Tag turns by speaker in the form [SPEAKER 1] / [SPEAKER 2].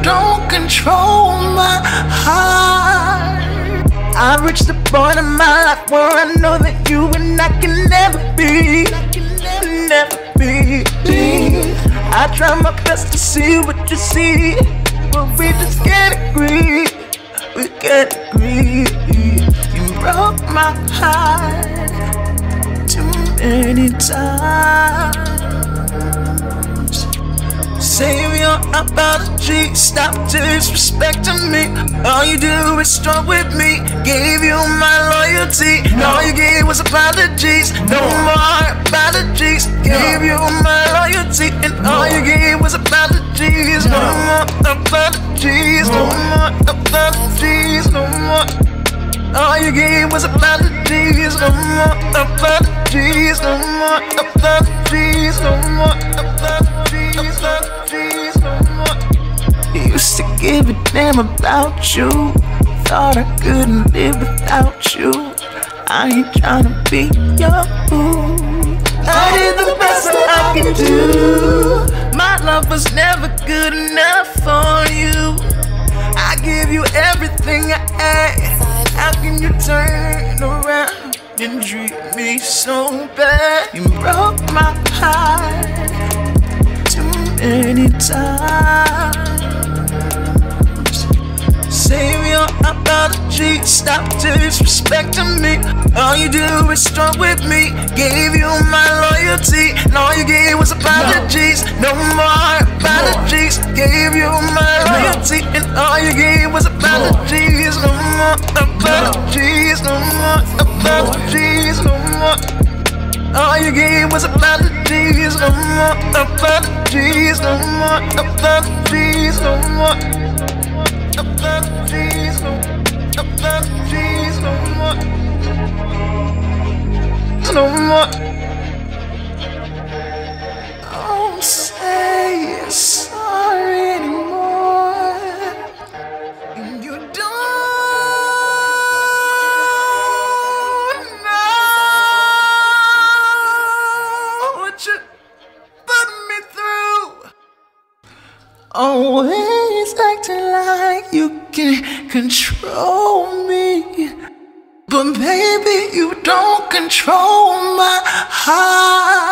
[SPEAKER 1] don't control my heart. I've reached the point in my life where I know that you and I can never be, never be. I try my best to see what you see, but we just can't agree. We can't agree. You broke my heart too many times. Save your apology, stop disrespecting me. All you do is talk with me. Gave you my loyalty, and all you gave was apologies. No more apologies. Gave you my loyalty, and all you gave was apologies. No more apologies. No more apologies. No more. All you gave was apologies. No more apologies. No more apologies. No more apologies. Used to give a damn about you. Thought I couldn't live without you. I ain't tryna be your fool. I did the best that I can do. My love was never good enough for you. I give you everything I had. How can you turn around and treat me so bad? You broke my heart too many times. Save your apology, stop disrespecting me. All you do is talk with me. Gave you my loyalty, and all you gave was apologies. No more apologies. Gave you my loyalty, and all you gave was apologies. No more apologies. No more apologies. No more. All you gave was apologies. No more apologies. No more apologies. No more apologies. No apologies. No more. No more. Don't say you're sorry anymore. You don't know what you put me through. Always acting like you can control me, but baby, you don't control my heart.